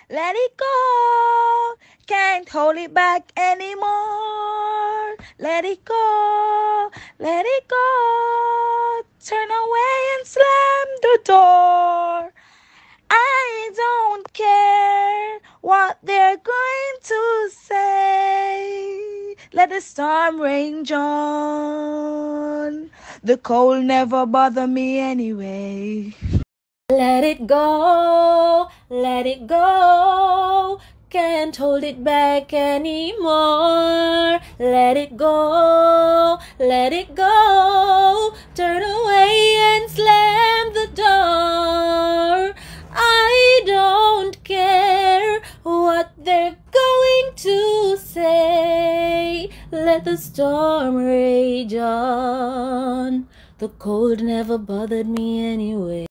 let it go. Can't hold it back anymore. Let it go, let it go. Turn away and slam the door. I don't care what they're going to say. Let the storm rage on. The cold never bother me anyway. Let it go, let it go. Can't hold it back anymore. Let it go, let it go. Turn away and slam the door. I don't care what they're going to say. Let the storm rage on. The cold never bothered me anyway.